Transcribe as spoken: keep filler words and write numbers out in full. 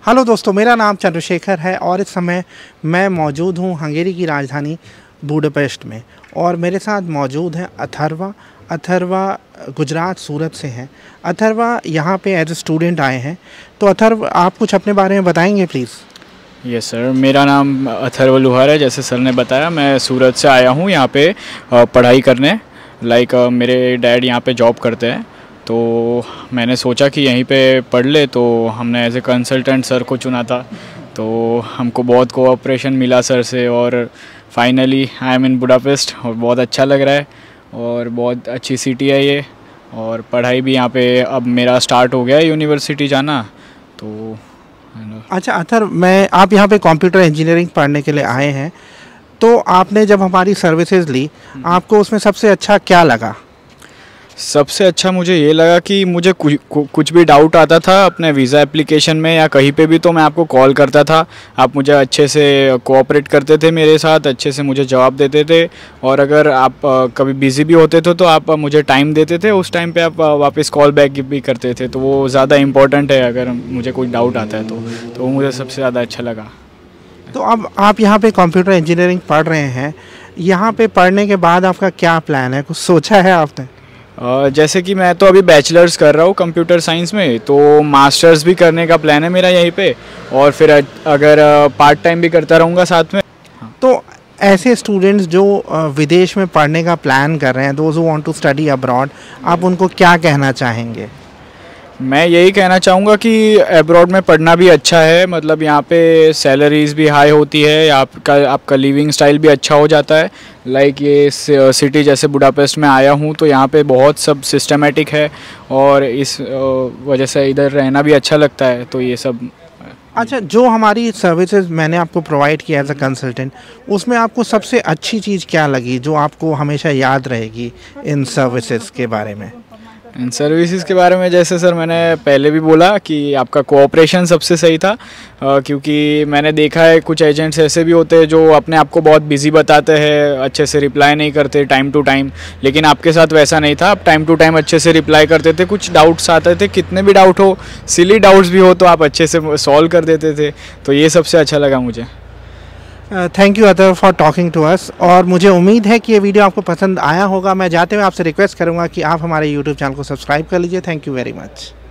Hello दोस्तों, मेरा नाम चंद्रशेखर है और इस समय मैं मौजूद हूँ हंगेरी की राजधानी बुडापेस्ट में। और मेरे साथ मौजूद है अथर्वा। अथर्वा गुजरात सूरत से हैं। अथर्वा यहाँ पे एज ए स्टूडेंट आए हैं। तो अथर्व, आप कुछ अपने बारे में बताएंगे प्लीज़? यस सर, मेरा नाम अथर्व लुहार है। जैसे सर ने बताया, मैं सूरत से आया हूँ यहाँ पे पढ़ाई करने। लाइक मेरे डैड यहाँ पे जॉब करते हैं, तो मैंने सोचा कि यहीं पे पढ़ ले। तो हमने एज ए कंसल्टेंट सर को चुना था, तो हमको बहुत कोऑपरेशन मिला सर से और finally I am in Budapest और बहुत अच्छा लग रहा है और बहुत अच्छी सिटी है ये। और पढ़ाई भी यहाँ पे अब मेरा स्टार्ट हो गया है यूनिवर्सिटी जाना। तो अच्छा अथर्व, मैं आप यहाँ पे कंप्यूटर इंजीनियरिंग पढ़ने के लिए आए हैं, तो आपने जब हमारी सर्विसेज ली, आपको उसमें सबसे अच्छा क्या लगा? सबसे अच्छा मुझे ये लगा कि मुझे कुछ कुछ भी डाउट आता था अपने वीज़ा एप्लीकेशन में या कहीं पे भी, तो मैं आपको कॉल करता था। आप मुझे अच्छे से कोऑपरेट करते थे मेरे साथ, अच्छे से मुझे जवाब देते थे। और अगर आप कभी बिज़ी भी होते थे तो आप मुझे टाइम देते थे, उस टाइम पे आप वापस कॉल बैक भी करते थे। तो वो ज़्यादा इम्पोर्टेंट है अगर मुझे कोई डाउट आता है तो तो वो मुझे सबसे ज़्यादा अच्छा लगा। तो अब आप यहाँ पे कंप्यूटर इंजीनियरिंग पढ़ रहे हैं, यहाँ पे पढ़ने के बाद आपका क्या प्लान है? कुछ सोचा है आपने? Uh, जैसे कि मैं तो अभी बैचलर्स कर रहा हूँ कंप्यूटर साइंस में, तो मास्टर्स भी करने का प्लान है मेरा यहीं पे। और फिर अगर पार्ट टाइम भी करता रहूँगा साथ में। तो ऐसे स्टूडेंट्स जो विदेश में पढ़ने का प्लान कर रहे हैं, those who want to study abroad, आप उनको क्या कहना चाहेंगे? मैं यही कहना चाहूँगा कि अब्रॉड में पढ़ना भी अच्छा है। मतलब यहाँ पे सैलरीज़ भी हाई होती है, आपका आपका लिविंग स्टाइल भी अच्छा हो जाता है। लाइक ये सिटी जैसे बुडापेस्ट में आया हूँ, तो यहाँ पे बहुत सब सिस्टमेटिक है और इस वजह से इधर रहना भी अच्छा लगता है। तो ये सब। अच्छा, जो हमारी सर्विसेज मैंने आपको प्रोवाइड किया एज अ कंसल्टेंट, उसमें आपको सबसे अच्छी चीज़ क्या लगी जो आपको हमेशा याद रहेगी इन सर्विसेज के बारे में? इन सर्विसेज के बारे में जैसे सर मैंने पहले भी बोला कि आपका कोऑपरेशन सबसे सही था। आ, क्योंकि मैंने देखा है कुछ एजेंट्स ऐसे भी होते हैं जो अपने आप को बहुत बिजी बताते हैं, अच्छे से रिप्लाई नहीं करते टाइम टू टाइम। लेकिन आपके साथ वैसा नहीं था, आप टाइम टू टाइम अच्छे से रिप्लाई करते थे। कुछ डाउट्स आते थे, कितने भी डाउट हो, सिली डाउट्स भी हो, तो आप अच्छे से सॉल्व कर देते थे। तो ये सबसे अच्छा लगा मुझे। Thank you other for talking to us. और मुझे उम्मीद है कि ये वीडियो आपको पसंद आया होगा। मैं जाते हुए आपसे रिक्वेस्ट करूंगा कि आप हमारे यूट्यूब चैनल को सब्सक्राइब कर लीजिए। Thank you very much.